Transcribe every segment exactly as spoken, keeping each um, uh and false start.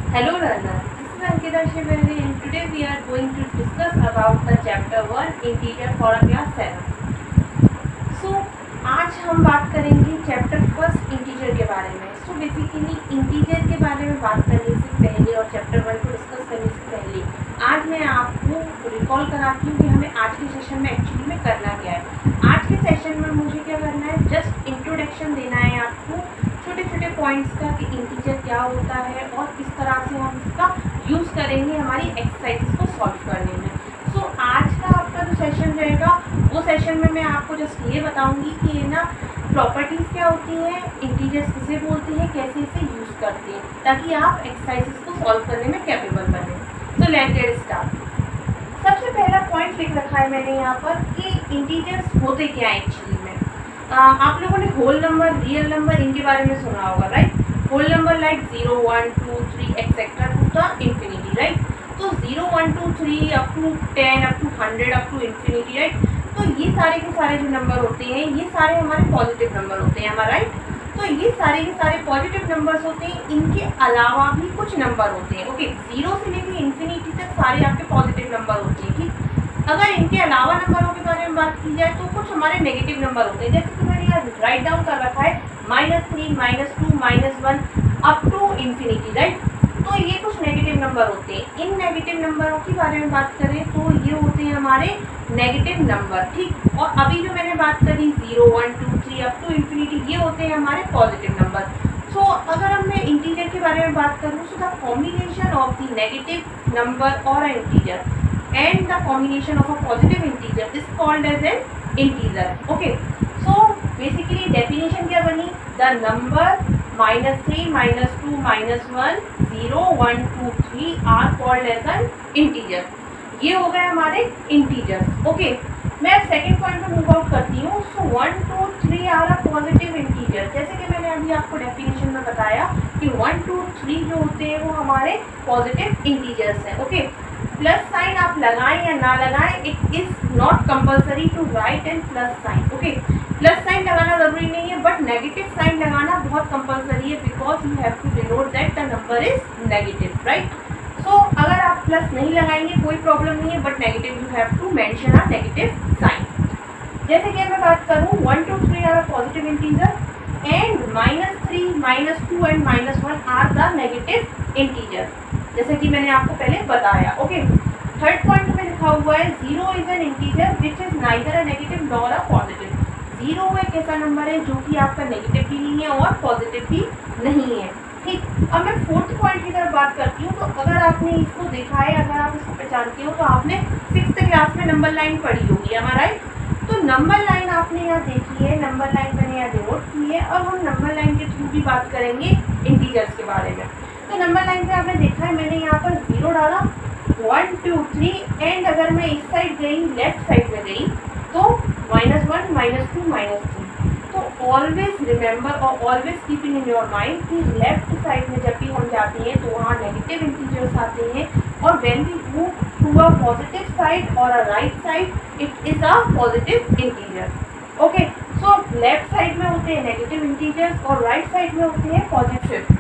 Hello learner, this is Ankita Shiveri and today we are going to discuss about the chapter one integer for a class seven. So आज हम बात करेंगे chapter first integer के बारे में. So basically integer के बारे में बात करने से पहले और चैप्टर वन को डिस्कस करने से पहले आज मैं आपको रिकॉल कराती हूँ कि हमें आज के सेशन में एक्चुअली में करना क्या है. आज के सेशन में मुझे क्या करना है, जस्ट इंट्रोडक्शन देना है आपको छोटे छोटे पॉइंट्स का कि इंटीजर क्या होता है और किस तरह से हम इसका यूज़ करेंगे हमारी एक्सरसाइज को सॉल्व करने में. सो so, आज का आपका जो सेशन रहेगा वो सेशन में मैं आपको जस्ट ये बताऊंगी कि ये ना प्रॉपर्टीज़ क्या होती हैं, इंटीजर्स किसे बोलते हैं, कैसे इसे यूज़ करते हैं, ताकि आप एक्सरसाइजेस को सॉल्व करने में कैपेबल बने. So let's get start. सबसे पहला पॉइंट लिख रखा है मैंने यहाँ पर कि इंटीजर्स होते क्या है एक्चुअली में. आ, आप लोगों ने होल नंबर, रियल नंबर इनके बारे में सुना होगा, right. Whole number like zero one two three etcetera to the infinity, right. तो zero one two three up to ten up to hundred up to infinity, right. तो ये सारे के सारे जो नंबर होते हैं ये सारे हमारे पॉजिटिव नंबर होते हैं हमारा, राइट. तो ये सारे के सारे पॉजिटिव नंबर्स होते हैं. इनके अलावा भी कुछ नंबर होते हैं. ओके, जीरो से लेकर इंफिनिटी तक सारे आपके पॉजिटिव नंबर होते हैं, ठीक. अगर इनके अलावा नंबरों के बारे में बात की जाए तो कुछ हमारे नेगेटिव नंबर होते हैं, जैसे कि मैंने यहाँ राइट डाउन कर रखा है minus three minus two minus one up to infinity, right. तो ये कुछ नेगेटिव नंबर होते हैं. इन नेगेटिव नंबरों के बारे में बात करें तो ये होते हैं हमारे नेगेटिव नंबर, ठीक. और अभी जो मैंने बात करी zero one two three up to infinity ये होते हैं हमारे पॉजिटिव नंबर. सो so, अगर हम मैं इंटीजर के बारे में बात करूँ so the combination of the negative number और a integer and the combination of a positive integer is called as an integer. Okay, so basically definition क्या बनी, the number minus three minus two minus one zero one two three are called as an integer. ये हो गए हमारे integers. Okay, मैं अब second point पर move out करती हूँ. So one two three are a positive integer. जैसे कि मैंने अभी आपको डेफिनेशन में बताया कि वन टू थ्री जो होते हैं वो हमारे पॉजिटिव इंटीजर्स हैं. ओके, प्लस साइन आप लगाएं या ना लगाएं, it is not compulsory to write and plus sign. Okay, plus sign लगाना जरूरी नहीं है बट नेगेटिव साइन लगाना बहुत कंपल्सरी है because you have to denote that the number is negative, right. So अगर आप प्लस नहीं लगाएंगे कोई प्रॉब्लम नहीं है but negative you have to mention a negative sign. जैसे कि मैं बात करूँ one two three are positive integer and minus three minus two and minus one are the negative integer, जैसे कि मैंने आपको पहले बताया. ओके, थर्ड पॉइंट में लिखा हुआ है zero is an integer which is neither a negative nor a positive. Zero एक ऐसा नंबर है जो कि आपका नेगेटिव भी नहीं है और पॉजिटिव भी नहीं है, ठीक. अब मैं फोर्थ पॉइंट की तरफ बात करती हूँ. तो अगर आपने इसको देखा है, अगर आप इसको पहचानते हो तो आपने सिक्स्थ क्लास में नंबर लाइन पढ़ी होगी, हमारा. तो नंबर लाइन आपने यहाँ देखी है, नंबर लाइन मैंने यहाँ डिनोट की है और हम नंबर लाइन के थ्रू भी बात करेंगे इंटीजर्स के बारे में. तो नंबर लाइन पे आपने देखा है मैंने यहाँ पर जीरो डाला, वन टू थ्री एंड अगर मैं इस साइड गई लेफ्ट साइड में गई तो minus one minus two minus three. तो ऑलवेज रिमेंबर और always keeping in your mind कि लेफ्ट साइड में जब भी हम जाते हैं तो वहाँ नेगेटिव इंटीजर्स आते हैं और when we move to a positive side और a right side it is a positive integer. Okay, so left side में होते हैं नेगेटिव इंटीजर्स और राइट साइड में होते हैं positive.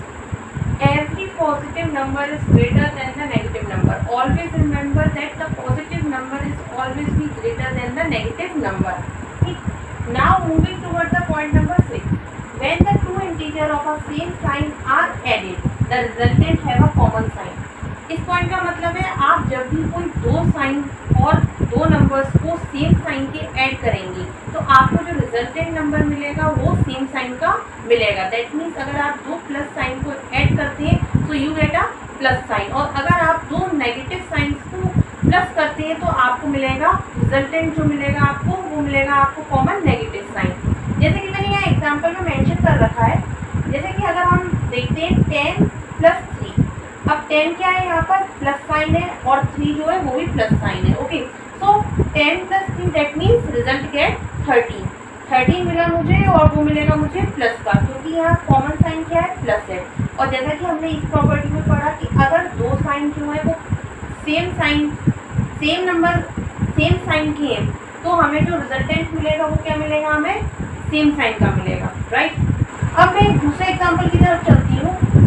Every positive number is greater than the negative number. Always remember that the positive number is always be greater than the negative number. Now moving towards the point number six. When the two integers of a same sign are added, the resultant have a common sign. इस point का मतलब है आप जब भी कोई दो sign और दो नंबर्स को सेम साइन के ऐड करेंगे तो आपको जो रिजल्टेंट नंबर मिलेगा वो सेम साइन का मिलेगा. दैट मीन्स अगर आप दो प्लस साइन को ऐड करते हैं तो you get a plus sign और अगर आप दो नेगेटिव साइंस को प्लस करते हैं तो आपको मिलेगा रिजल्टेंट जो मिलेगा आपको वो मिलेगा आपको कॉमन नेगेटिव साइन. जैसे कि मैंने यहाँ एग्जाम्पल में मेंशन कर रखा है, जैसे कि अगर हम देखते हैं टेन प्लस थ्री. अब टेन क्या है यहाँ पर प्लस साइन है और थ्री जो है वो भी प्लस साइन है. Okay, so ten plus three that means result get thirteen. Thirteen मिला मुझे और वो मिलेगा मुझे प्लस का, क्योंकि यहाँ कॉमन साइन क्या है प्लस है. और जैसा कि हमने इस प्रॉपर्टी में पढ़ा कि अगर दो साइन जो है वो same sign same number same sign के हैं तो हमें जो रिजल्टेंट मिलेगा वो क्या मिलेगा, हमें सेम साइन का मिलेगा, राइट. अब मैं दूसरे एग्जाम्पल की तरफ चलती हूँ. ये तो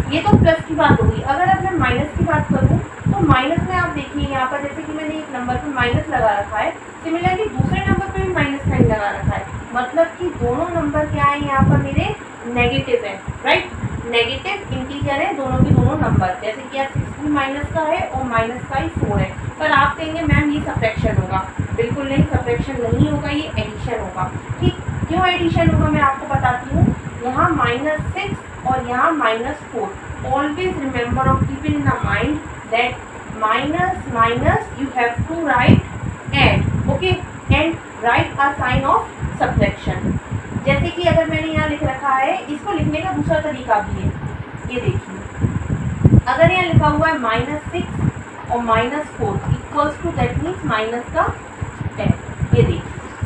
प्लस की बात होगी। अगर अब मैं माइनस की बात करूँ तो माइनस में आप देखिए यहाँ पर जैसे कि मैंने एक नंबर पर माइनस लगा रखा है, सिमिलरली दूसरे नंबर पे भी माइनस साइन लगा रखा है, मतलब कि दोनों नंबर क्या है यहाँ पर मेरे नेगेटिव है, राइट। नेगेटिव इंटीजर है दोनों के दोनों नंबर, जैसे कि यार सिक्स भी माइनस का है और माइनस का ही फोर है। पर आप कहेंगे मैम ये सब्ट्रैक्शन होगा, बिल्कुल नहीं, सब्ट्रैक्शन नहीं होगा, ये एडिशन होगा। ठीक, क्यों एडिशन होगा मैं आपको बताती हूँ। यहाँ माइनस सिक्स और यहाँ माइनस फोर, ऑलवेज रिमेंबर और keep in the mind that minus minus you have to write and, okay, and write a sign of subtraction. जैसे कि अगर मैंने यहाँ लिख रखा है, इसको लिखने का दूसरा तरीका भी है, ये देखिए, अगर यहाँ लिखा हुआ है माइनस सिक्स और minus four equals to, that means minus का टेन, ये देखिए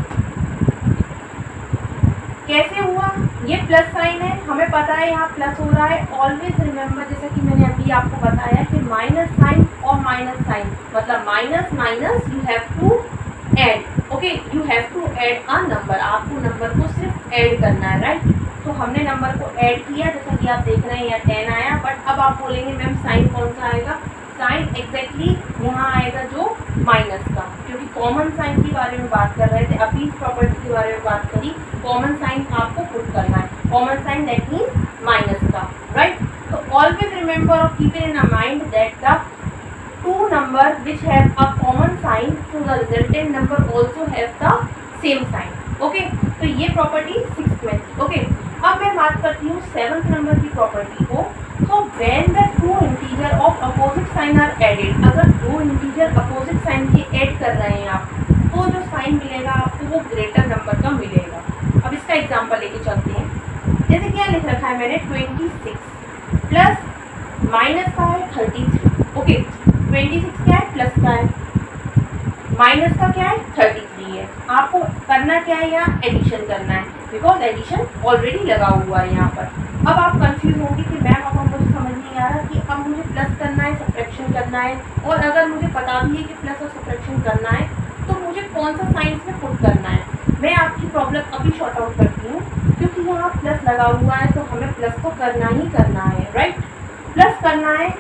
कैसे हुआ, ये प्लस साइन है, हमें पता है यहाँ प्लस हो रहा है। ऑलवेज रिमेंबर, जैसा कि मैंने अभी आपको बताया कि माइनस साइन और माइनस साइन मतलब minus minus you have to add, okay, you have to add a number, आपको नंबर को सिर्फ ऐड करना है, राइट। तो हमने नंबर को ऐड किया, जैसा कि आप देख रहे हैं यहाँ टेन आया, बट अब आप बोलेंगे मैम साइन कौन सा आएगा, साइन एग्जैक्टली यहाँ आएगा जो माइनस का, क्योंकि कॉमन साइन के बारे में बात कर रहे थे, अभी इस प्रॉपर्टी के बारे में बात करी, कॉमन साइन आपको पुट करना है, common sign that means minus का, राइट। तो ऑलवेज रिमेंबर और keep it in a mind that the two number which have a common sign, so the resultant number also has the same sign, okay। तो ये property six में थी, okay. अब मैं बात करती हूँ सेवंथ नंबर की प्रॉपर्टी को। तो when the two integer of opposite sign are added, अगर दो इंटीजर अपोजिट साइन के ऐड कर रहे हैं आप, तो जो साइन मिलेगा आपको वो ग्रेटर नंबर का मिलेगा। अब इसका एग्जांपल लेके चलते हैं, जैसे क्या लिख रखा है मैंने ट्वेंटी सिक्स प्लस माइनस का है thirty three, okay, twenty six क्या है प्लस का है, माइनस का क्या है थर्टी थ्री है। आपको करना क्या है, यहाँ एडिशन करना है, बिकॉज एडिशन ऑलरेडी लगा हुआ है यहाँ पर। अब आप कंफ्यूज होंगे कि मैम अब मुझे समझ नहीं आ रहा कि अब मुझे प्लस करना है सब्ट्रैक्शन करना है, और अगर मुझे पता भी है कि प्लस और सब्ट्रैक्शन करना है तो मुझे कौन सा साइन में पुट करना है। मैं आपकी प्रॉब्लम अभी शॉर्ट आउट करती हूँ, क्योंकि यहाँ प्लस लगा हुआ है तो हमें प्लस तो करना ही करना है, राइट। प्लस करना है,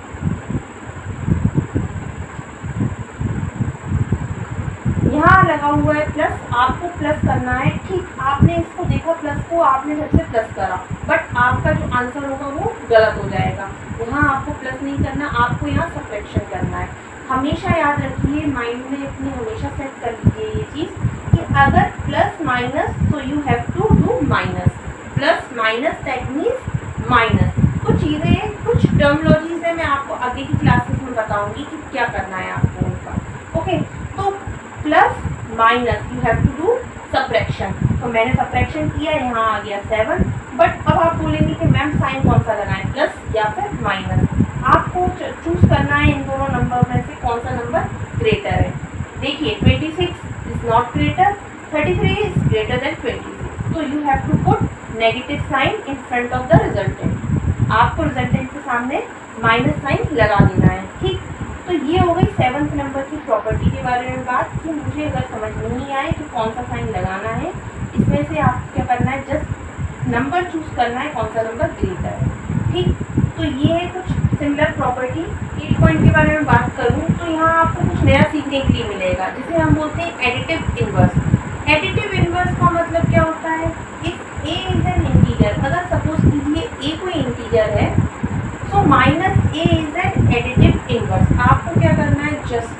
यहाँ लगा हुआ है प्लस, आपको प्लस करना है, ठीक। आपने इसको देखा प्लस को, आपने सबसे प्लस करा, बट आपका जो आंसर होगा वो गलत हो जाएगा। यहाँ आपको प्लस नहीं करना, आपको यहाँ सब्ट्रैक्शन करना है। हमेशा याद रखिए, माइंड में अपने हमेशा सेट कर लीजिए ये चीज़ कि अगर प्लस माइनस तो you have to do minus, plus minus that means minus. कुछ चीज़ें, कुछ टर्मोलॉजीज है, मैं आपको आगे की क्लासेस में बताऊंगी कि क्या करना है आपको उनका, ओके। तो plus minus you have to do subtraction, तो मैंने सब्ट्रैक्शन किया, यहाँ आ गया सेवन, बट अब आप बोलेंगे कि मैम साइन कौन सा लगाएं, प्लस या फिर माइनस। आपको चूज करना है इन दोनों नंबर में से कौन सा नंबर ग्रेटर है। देखिए twenty six is not greater, thirty three is greater than twenty six, तो you have to put negative sign in front of the resultant. आपको रिजल्टेंट के सामने माइनस साइन लगा देना है, ठीक। तो ये हो गई सेवन्थ नंबर की प्रॉपर्टी के बारे में बात, कि मुझे अगर समझ नहीं आए कि कौन सा साइन लगाना है, इसमें से आपको क्या करना है, जस्ट नंबर चूज करना है कौन सा नंबर ग्रेटर है, ठीक। तो ये है कुछ सिमिलर प्रॉपर्टी। एट पॉइंट के बारे में बात करूँ तो यहाँ आपको कुछ नया सीखने के लिए मिलेगा, जिसे हम बोलते हैं एडिटिव इनवर्स। एडिटिव इनवर्स का मतलब क्या होता है, if a is an integer, अगर सपोज कीजिए ए कोई इंटीजर है, तो minus a is an additive inverse. आपको क्या करना है, जस्ट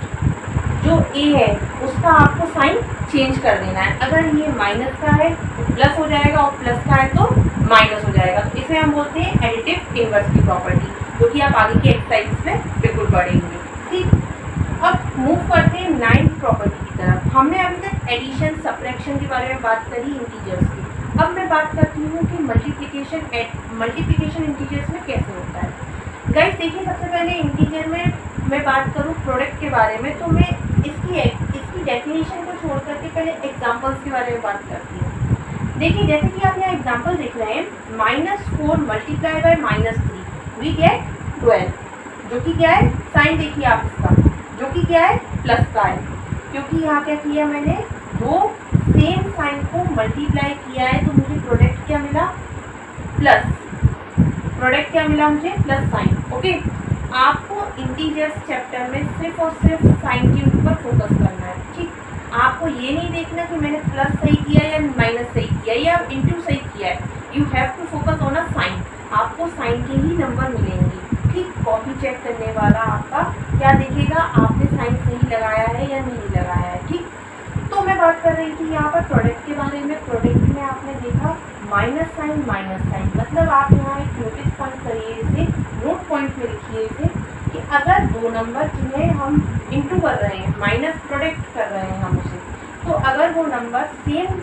जो ए है उसका आपको साइन चेंज कर देना है। अगर ये माइनस का है तो प्लस हो जाएगा, और प्लस का है तो माइनस हो जाएगा। तो इसे हम बोलते हैं एडिटिव इनवर्स की प्रॉपर्टी, जो कि आप आगे की एक्सरसाइज में बिल्कुल पढ़ेंगे, ठीक। अब मूव करते हैं नाइन्थ प्रॉपर्टी की तरफ। हमने अभी तक एडिशन सब्ट्रैक्शन के बारे में बात करी इंटीजर्स की। अब मैं बात करती हूँ कि मल्टीप्लिकेशन मल्टीप्लिकेशन इंटीजर्स में कैसे होता है। गाइस देखिए, सबसे पहले इंटीजर में मैं बात करूँ प्रोडक्ट के बारे में, तो मैं इसकी इसकी डेफिनेशन को छोड़ करके पहले एग्जांपल्स के बारे में बात करती हूँ। देखिए जैसे कि आप यहाँ एग्जांपल देख रहे हैं, minus four multiply by minus three we get twelve, जो कि क्या है, साइन देखिए आप इसका, जो कि क्या है, प्लस का है, क्योंकि यहाँ क्या किया मैंने, दो सेम साइन को मल्टीप्लाई किया है, तो मुझे प्रोडक्ट क्या मिला, प्लस। प्रोडक्ट क्या मिला मुझे, प्लस साइन। ओके, आपको इंटीजर्स चैप्टर में सिर्फ और सिर्फ साइन के ऊपर फोकस करना है। ठीक, आपको ये नहीं देखना कि मैंने प्लस सही किया या माइनस सही किया या इंटू सही किया है। You have to focus on a sign. आपको साइन के ही नंबर मिलेंगे। ठीक, कॉपी चेक करने वाला आपका क्या देखेगा, आपने साइन सही लगाया है या नहीं लगाया है। ठीक, तो मैं बात कर रही थी यहाँ पर प्रोडक्ट के बारे में। प्रोडक्ट में आपने देखा माइनस साइन माइनस साइन, मतलब आप यहाँ एक नोटिस पॉइंट करिए, इसे नोट पॉइंट में लिखिए इसे कि अगर दो नंबर जिन्हें हम इंटू कर रहे हैं, माइनस प्रोडक्ट कर रहे हैं हम उसे, तो अगर वो नंबर सेम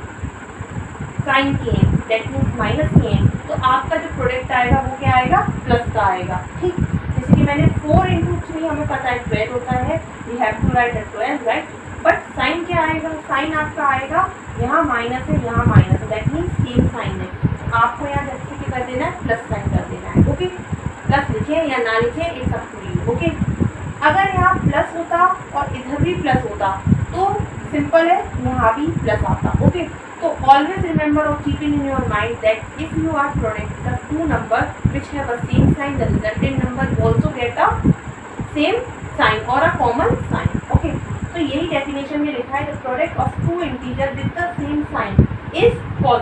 साइन के हैं, दैट मीन्स माइनस के हैं, तो आपका जो प्रोडक्ट आएगा वो क्या आएगा, प्लस का आएगा। ठीक, जैसे कि मैंने फोर इंटू थ्री हमें पता है ट्वेल्व होता है, we have to write a twelve, right. But sign क्या आएगा, साइन आपका आएगा यहाँ माइनस है यहाँ माइनस है, दैट मीन्स सेम साइन है। आपको यहाँ जैसे कि कर देना है प्लस साइन कर देना है। ओके, प्लस लिखे या ना लिखे it's up to you. Okay, अगर यहाँ प्लस होता और इधर भी प्लस होता तो सिंपल है, यहाँ भी प्लस आता। ओके, तो ऑलवेज रिमेंबर और keep in your mind that if you are product the two number which have a same sign, the resultant number also get a same sign और a common sign. Okay, तो यही definition में लिखा है, the product of two integer with the same sign is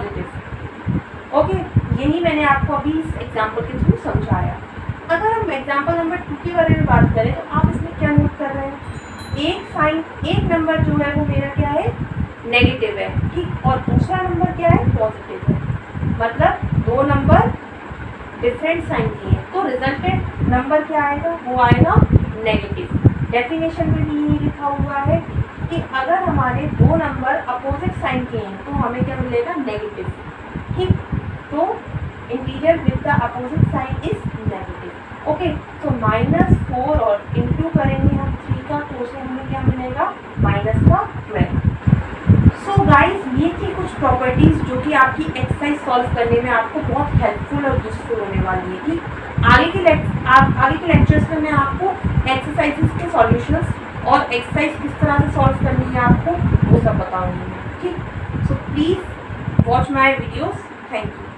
positive. Okay, यही मैंने आपको अभी इस एग्जाम्पल के थ्रू समझाया। अगर हम एग्जाम्पल नंबर टू के बारे में बात करें तो आप इसमें क्या नोट कर रहे हैं, एक साइन, एक नंबर जो है वो मेरा क्या है, नेगेटिव है। ठीक, और दूसरा नंबर क्या है, पॉजिटिव है। मतलब दो नंबर डिफरेंट साइन के हैं, तो रिजल्टेंट नंबर क्या आएगा, वो आएगा नेगेटिव। डेफिनेशन में भी यही लिखा हुआ है कि अगर हमारे दो नंबर अपोजिट साइन के हैं तो हमें क्या मिलेगा, नेगेटिव। ठीक, तो integer with the opposite sign is negative. Okay, तो माइनस फोर और इंटू करेंगे हम थ्री का, तो उसे हमें क्या मिलेगा, माइनस का ट्वेल्व। सो गाइस, ये थी कुछ प्रॉपर्टीज जो कि आपकी एक्सरसाइज सॉल्व करने में आपको बहुत हेल्पफुल और यूजफुल होने वाली है। ठीक, आगे के आप आगे के लेक्चर्स में मैं आपको एक्सरसाइजेस के सॉल्यूशंस और एक्सरसाइज किस तरह से सॉल्व करनी है आपको वो सब बताऊंगी। ठीक, so please watch my videos. Thank you.